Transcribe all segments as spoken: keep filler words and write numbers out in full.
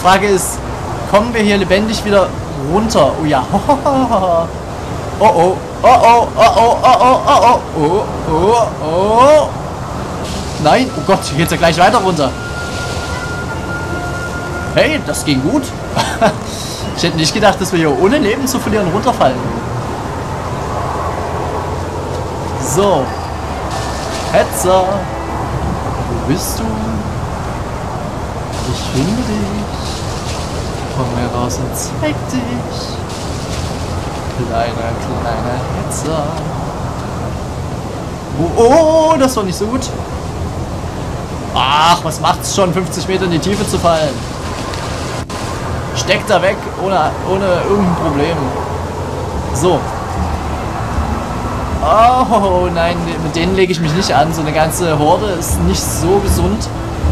Frage ist, kommen wir hier lebendig wieder runter? Oh ja. Oh oh. Oh oh. Oh oh. Oh oh. Oh oh. Oh oh. Nein. Oh Gott, hier geht's ja gleich weiter runter. Hey, das ging gut. Ich hätte nicht gedacht, dass wir hier ohne Leben zu verlieren runterfallen. So. Hetzer. Wo bist du? Ich finde dich. Komm heraus und zeig dich. Kleiner, kleiner Hetzer. Oh, oh, das war nicht so gut. Ach, was macht's schon, fünfzig Meter in die Tiefe zu fallen? Steckt da weg, ohne, ohne irgendein Problem. So. Oh, nein, mit denen lege ich mich nicht an. So eine ganze Horde ist nicht so gesund.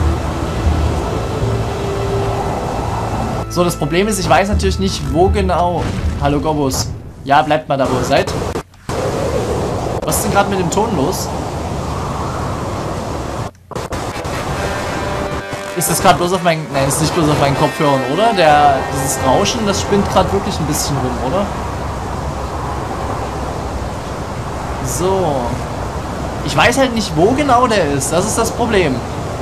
So, das Problem ist, ich weiß natürlich nicht, wo genau... Hallo, Gobos. Ja, bleibt mal da, wo ihr seid. Was ist denn gerade mit dem Ton los? Ist das gerade bloß auf meinen... Nein, ist nicht bloß auf meinen Kopfhörern, oder? Der, dieses Rauschen, das spinnt gerade wirklich ein bisschen rum, oder? So. Ich weiß halt nicht, wo genau der ist. Das ist das Problem.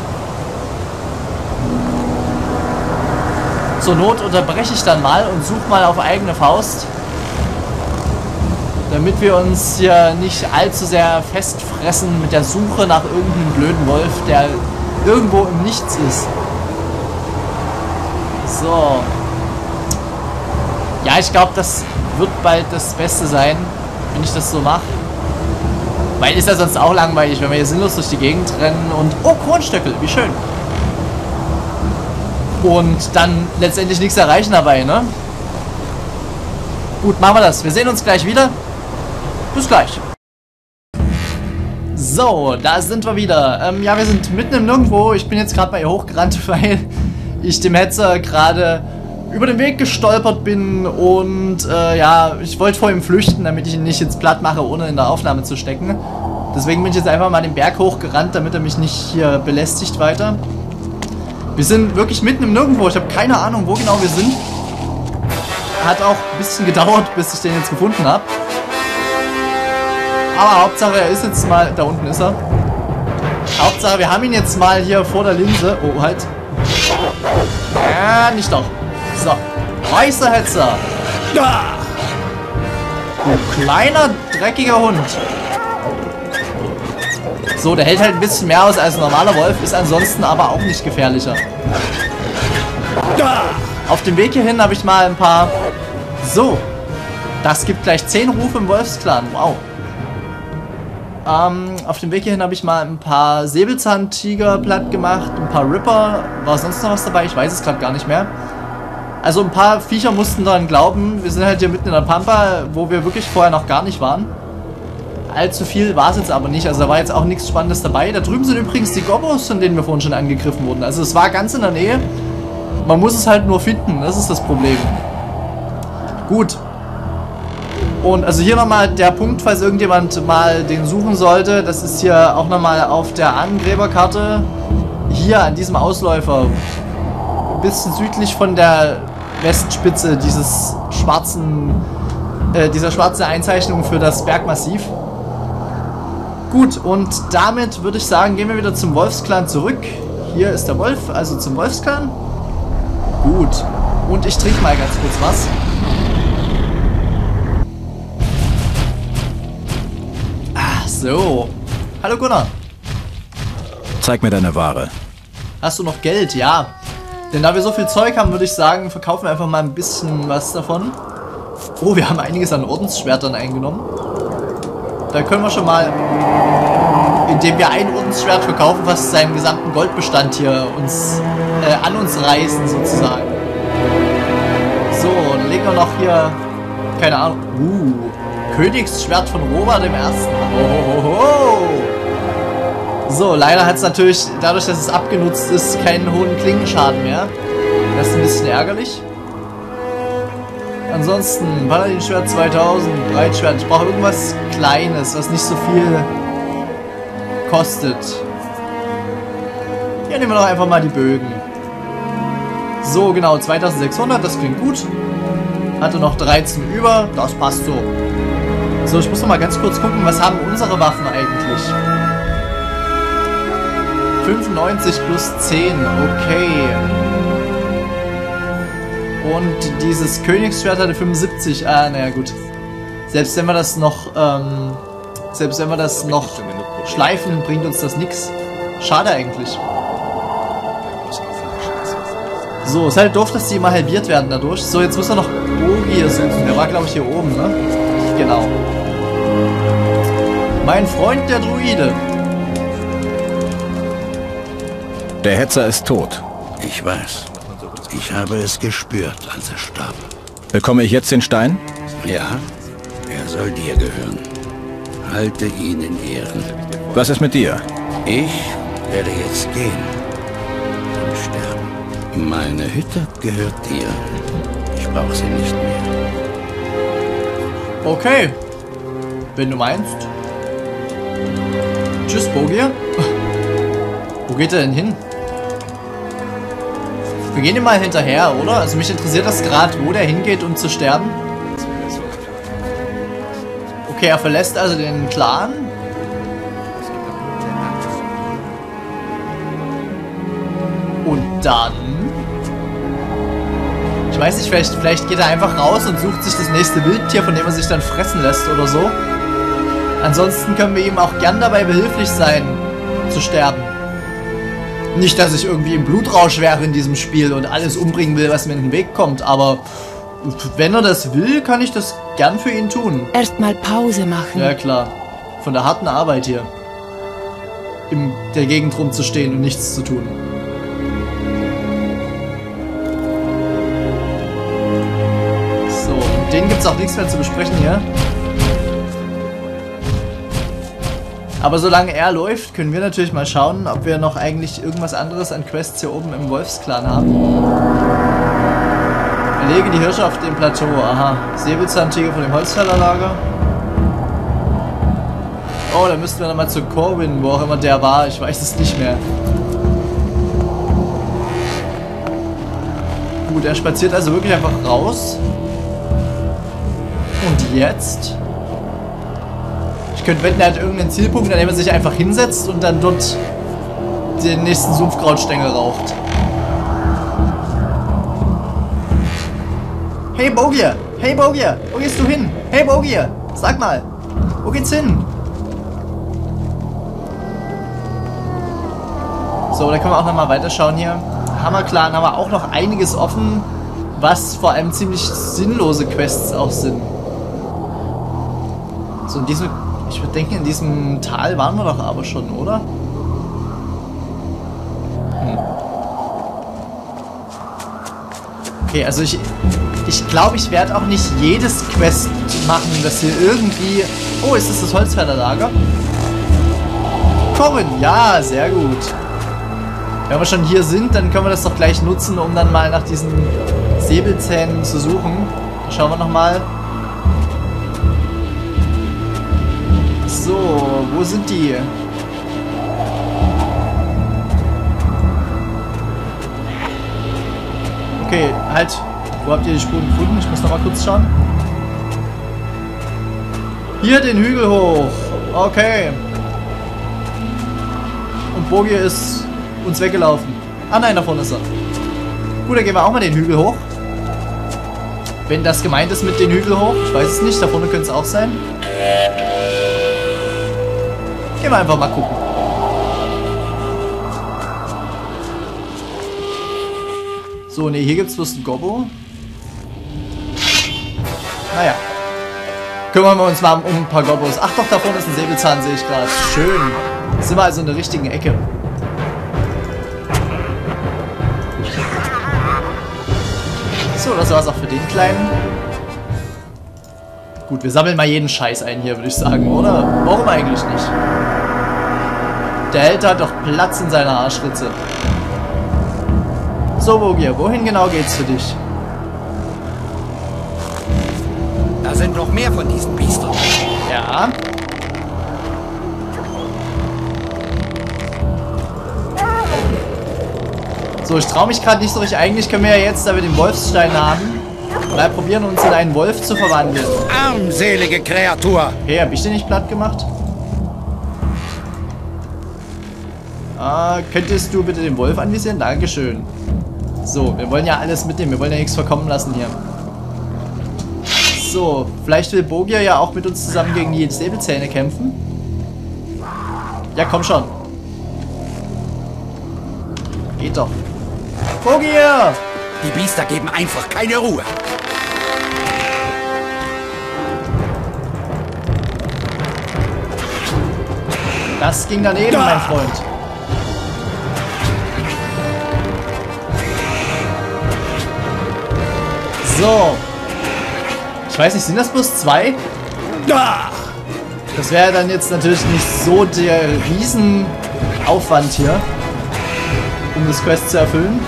Zur Not unterbreche ich dann mal und suche mal auf eigene Faust. Damit wir uns hier nicht allzu sehr festfressen mit der Suche nach irgendeinem blöden Wolf, der irgendwo im Nichts ist. So. Ja, ich glaube, das wird bald das Beste sein, wenn ich das so mache. Weil ist ja sonst auch langweilig, wenn wir hier sinnlos durch die Gegend rennen und... Oh, Kornstöckel, wie schön. Und dann letztendlich nichts erreichen dabei, ne? Gut, machen wir das. Wir sehen uns gleich wieder. Bis gleich. So, da sind wir wieder. Ähm, ja, wir sind mitten im Nirgendwo. Ich bin jetzt gerade bei ihr hochgerannt, weil ich dem Hetzer gerade über den Weg gestolpert bin. Und äh, ja, ich wollte vor ihm flüchten, damit ich ihn nicht jetzt platt mache, ohne in der Aufnahme zu stecken. Deswegen bin ich jetzt einfach mal den Berg hochgerannt, damit er mich nicht hier belästigt weiter. Wir sind wirklich mitten im Nirgendwo. Ich habe keine Ahnung, wo genau wir sind. Hat auch ein bisschen gedauert, bis ich den jetzt gefunden habe. Aber Hauptsache, er ist jetzt mal... Da unten ist er. Hauptsache, wir haben ihn jetzt mal hier vor der Linse. Oh, halt. Ja, nicht doch. So. Meisterhetzer. Da! Du kleiner, dreckiger Hund. So, der hält halt ein bisschen mehr aus als ein normaler Wolf, ist ansonsten aber auch nicht gefährlicher. Da! Auf dem Weg hierhin habe ich mal ein paar... So. Das gibt gleich zehn Rufe im Wolfsklan. Wow. Ähm, auf dem Weg hierhin habe ich mal ein paar Säbelzahntiger platt gemacht, ein paar Ripper. War sonst noch was dabei? Ich weiß es gerade gar nicht mehr. Also ein paar Viecher mussten daran glauben. Wir sind halt hier mitten in der Pampa, wo wir wirklich vorher noch gar nicht waren. Allzu viel war es jetzt aber nicht. Also da war jetzt auch nichts Spannendes dabei. Da drüben sind übrigens die Gobos, von denen wir vorhin schon angegriffen wurden. Also es war ganz in der Nähe. Man muss es halt nur finden. Das ist das Problem. Gut. Und also hier nochmal der Punkt, falls irgendjemand mal den suchen sollte. Das ist hier auch nochmal auf der Angräberkarte. Hier an diesem Ausläufer. Ein bisschen südlich von der Westspitze dieses schwarzen, äh, dieser schwarzen Einzeichnung für das Bergmassiv. Gut, und damit würde ich sagen, gehen wir wieder zum Wolfsklan zurück. Hier ist der Wolf, also zum Wolfsklan. Gut. Und ich trinke mal ganz kurz was. Ah, so. Hallo Gunnar. Zeig mir deine Ware. Hast du noch Geld? Ja. Denn da wir so viel Zeug haben, würde ich sagen, verkaufen wir einfach mal ein bisschen was davon. Oh, wir haben einiges an Ordensschwertern eingenommen. Da können wir schon mal, indem wir ein Ordensschwert verkaufen, fast seinen gesamten Goldbestand hier uns äh, an uns reißen, sozusagen. So, dann legen wir noch hier, keine Ahnung, uh, Königsschwert von Robert dem Ersten. Oh, oh, oh. So, leider hat es natürlich, dadurch, dass es abgenutzt ist, keinen hohen Klingenschaden mehr. Das ist ein bisschen ärgerlich. Ansonsten, Paladin-Schwert zweitausend, Breitschwert. Ich brauche irgendwas Kleines, was nicht so viel kostet. Hier nehmen wir doch einfach mal die Bögen. So, genau, zweitausendsechshundert, das klingt gut. Hatte noch dreizehn über, das passt so. So, ich muss noch mal ganz kurz gucken, was haben unsere Waffen eigentlich? fünfundneunzig plus zehn, okay. Und dieses Königsschwert hatte fünfundsiebzig, ah, naja, gut. Selbst wenn wir das noch, ähm, selbst wenn wir das noch schleifen, bringt uns das nichts. Schade eigentlich. So, ist halt doof, dass die immer halbiert werden dadurch. So, jetzt muss er noch Bogi suchen. Der war, glaube ich, hier oben, ne? Genau. Mein Freund, der Druide. Der Hetzer ist tot. Ich weiß. Ich habe es gespürt, als er starb. Bekomme ich jetzt den Stein? Ja, er soll dir gehören. Halte ihn in Ehren. Was ist mit dir? Ich werde jetzt gehen und sterben. Meine Hütte gehört dir. Ich brauche sie nicht mehr. Okay. Wenn du meinst. Tschüss, Bogier. Wo geht er denn hin? Wir gehen ihm mal hinterher, oder? Also mich interessiert das gerade, wo der hingeht, um zu sterben. Okay, er verlässt also den Clan. Und dann... Ich weiß nicht, vielleicht, vielleicht geht er einfach raus und sucht sich das nächste Wildtier, von dem er sich dann fressen lässt oder so. Ansonsten können wir ihm auch gern dabei behilflich sein, zu sterben. Nicht, dass ich irgendwie im Blutrausch wäre in diesem Spiel und alles umbringen will, was mir in den Weg kommt, aber wenn er das will, kann ich das gern für ihn tun. Erstmal Pause machen. Ja, klar. Von der harten Arbeit hier. In der Gegend rumzustehen und nichts zu tun. So, mit denen gibt es auch nichts mehr zu besprechen hier. Aber solange er läuft, können wir natürlich mal schauen, ob wir noch eigentlich irgendwas anderes an Quests hier oben im Wolfsklan haben. Erlege die Hirsche auf dem Plateau. Aha. Säbelzahntiger von dem Holzfällerlager. Oh, da müssten wir nochmal zu Corwin, wo auch immer der war. Ich weiß es nicht mehr. Gut, er spaziert also wirklich einfach raus. Und jetzt... Ich könnte wetten, er hat irgendeinen Zielpunkt, an dem er sich einfach hinsetzt und dann dort den nächsten Sumpfkrautstängel raucht. Hey Bogier! Hey Bogier! Wo gehst du hin? Hey Bogier! Sag mal! Wo geht's hin? So, da können wir auch nochmal weiterschauen hier. Hammerclan haben wir auch noch einiges offen, was vor allem ziemlich sinnlose Quests auch sind. So, in diesem... Ich würde denken, in diesem Tal waren wir doch aber schon, oder? Hm. Okay, also ich... Ich glaube, ich werde auch nicht jedes Quest machen, das hier irgendwie... Oh, ist das das Holzfällerlager? Corwin, ja, sehr gut. Wenn wir schon hier sind, dann können wir das doch gleich nutzen, um dann mal nach diesen Säbelzähnen zu suchen. Da schauen wir nochmal. So, wo sind die? Okay, halt. Wo habt ihr die Spuren gefunden? Ich muss noch mal kurz schauen. Hier den Hügel hoch. Okay. Und Bogier ist uns weggelaufen. Ah nein, da vorne ist er. Gut, dann gehen wir auch mal den Hügel hoch. Wenn das gemeint ist mit den Hügel hoch. Ich weiß es nicht. Da vorne könnte es auch sein. Gehen wir einfach mal gucken. So, ne, hier gibt es bloß einen Gobbo. Naja. Kümmern wir uns mal um ein paar Gobbos. Ach doch, da vorne ist ein Säbelzahn, sehe ich gerade. Schön. Sind wir also in der richtigen Ecke. So, das war's auch für den Kleinen. Gut, wir sammeln mal jeden Scheiß ein hier, würde ich sagen, oder? Warum eigentlich nicht? Der Held hat doch Platz in seiner Arschritze. So, Bogier, wohin genau geht's für dich? Da sind noch mehr von diesen Biestern. Ja. So, ich traue mich gerade nicht so richtig. Eigentlich können wir ja jetzt, da wir den Wolfsstein haben, mal probieren, uns in einen Wolf zu verwandeln. Armselige Kreatur! Hey, hab ich den nicht platt gemacht? Ah, könntest du bitte den Wolf anvisieren? Dankeschön. So, wir wollen ja alles mitnehmen. Wir wollen ja nichts verkommen lassen hier. So, vielleicht will Bogier ja auch mit uns zusammen gegen die Säbelzähne kämpfen. Ja, komm schon. Geht doch. Bogier! Die Biester geben einfach keine Ruhe. Das ging daneben, ja, mein Freund. So. Ich weiß nicht, sind das bloß zwei? Ja. Das wäre dann jetzt natürlich nicht so der Riesenaufwand hier, um das Quest zu erfüllen.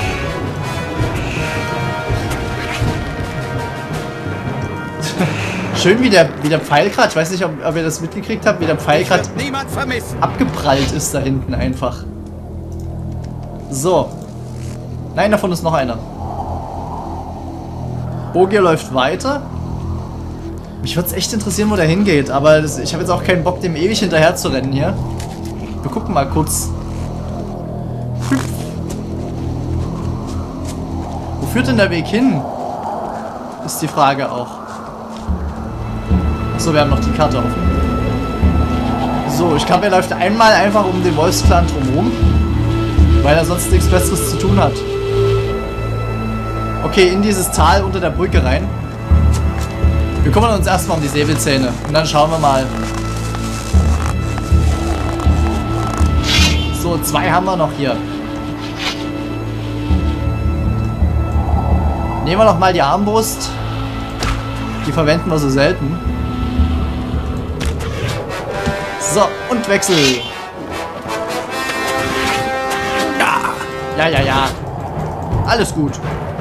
Schön, wie der, wie der Pfeil gerade, ich weiß nicht, ob, ob ihr das mitgekriegt habt, wie der Pfeil gerade abgeprallt ist da hinten einfach. So. Nein, davon ist noch einer. Bogier läuft weiter. Mich würde es echt interessieren, wo der hingeht, aber das, ich habe jetzt auch keinen Bock, dem ewig hinterher zu rennen hier. Wir gucken mal kurz. Wo führt denn der Weg hin? Ist die Frage auch. So, wir haben noch die Karte offen. So, ich glaube, er läuft einmal einfach um den Wolfsclan drumherum, weil er sonst nichts Besseres zu tun hat. Okay, in dieses Tal unter der Brücke rein. Wir kümmern uns erstmal um die Säbelzähne und dann schauen wir mal. So, zwei haben wir noch hier. Nehmen wir noch mal die Armbrust. Die verwenden wir so selten. So, und Wechsel. Ja, ja, ja, ja. Alles gut.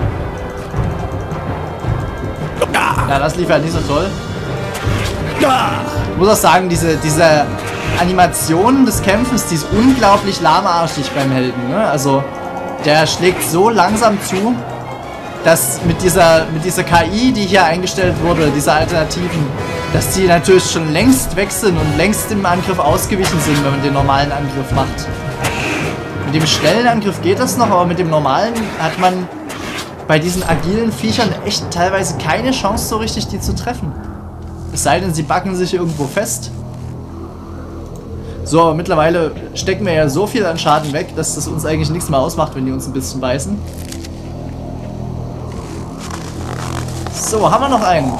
Ja, das lief halt nicht so toll. Ich muss auch sagen, diese, diese Animation des Kämpfens, die ist unglaublich lahmarschig beim Helden. Ne? Also, der schlägt so langsam zu, dass mit dieser, mit dieser K I, die hier eingestellt wurde, diese Alternativen, dass die natürlich schon längst weg sind und längst im Angriff ausgewichen sind, wenn man den normalen Angriff macht. Mit dem schnellen Angriff geht das noch, aber mit dem normalen hat man bei diesen agilen Viechern echt teilweise keine Chance so richtig, die zu treffen. Es sei denn, sie backen sich irgendwo fest. So, aber mittlerweile stecken wir ja so viel an Schaden weg, dass das uns eigentlich nichts mehr ausmacht, wenn die uns ein bisschen beißen. So, haben wir noch einen.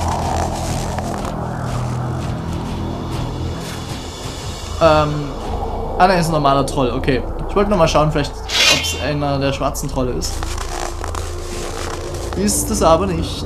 Ähm, ah, nein, ist ein normaler Troll, okay. Ich wollte noch mal schauen, vielleicht, ob es einer der schwarzen Trolle ist. Ist es aber nicht.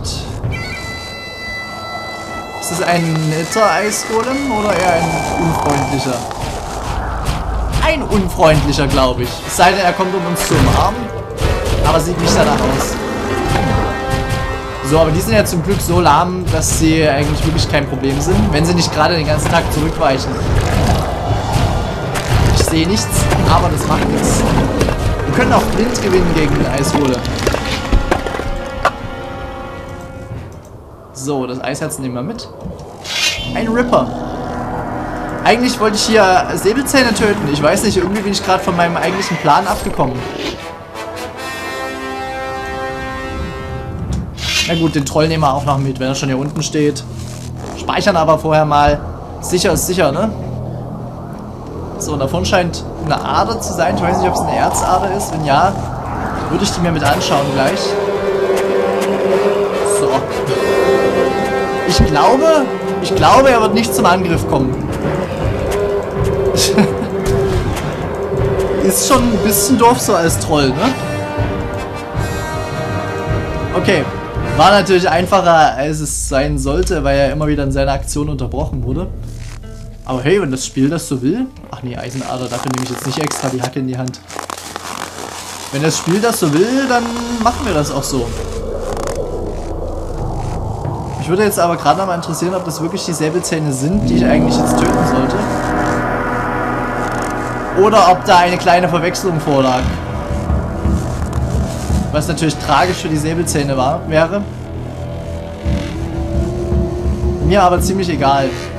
Ist es ein netter Eisgolem oder eher ein unfreundlicher? Ein unfreundlicher, glaube ich. Es sei denn, er kommt, um uns zu umarmen. Aber sieht nicht danach aus. So, aber die sind ja zum Glück so lahm, dass sie eigentlich wirklich kein Problem sind, wenn sie nicht gerade den ganzen Tag zurückweichen. Ich sehe nichts, aber das macht nichts. Wir können auch blind gewinnen gegen den Eisgolem. So, das Eisherz nehmen wir mit. Ein Ripper. Eigentlich wollte ich hier Säbelzähne töten. Ich weiß nicht, irgendwie bin ich gerade von meinem eigentlichen Plan abgekommen. Na gut, den Troll nehmen wir auch noch mit, wenn er schon hier unten steht. Speichern aber vorher mal. Sicher ist sicher, ne? So, und davon scheint eine Ader zu sein. Ich weiß nicht, ob es eine Erzader ist. Wenn ja, würde ich die mir mit anschauen gleich. So. Ich glaube, ich glaube, er wird nicht zum Angriff kommen. Ist schon ein bisschen doof so als Troll, ne? Okay. War natürlich einfacher, als es sein sollte, weil er immer wieder in seiner Aktion unterbrochen wurde. Aber hey, wenn das Spiel das so will... Ach nee, Eisenader, dafür nehme ich jetzt nicht extra die Hacke in die Hand. Wenn das Spiel das so will, dann machen wir das auch so. Mich würde jetzt aber gerade noch mal interessieren, ob das wirklich die Säbelzähne sind, die ich eigentlich jetzt töten sollte. Oder ob da eine kleine Verwechslung vorlag. Was natürlich tragisch für die Säbelzähne war, wäre. Mir aber ziemlich egal.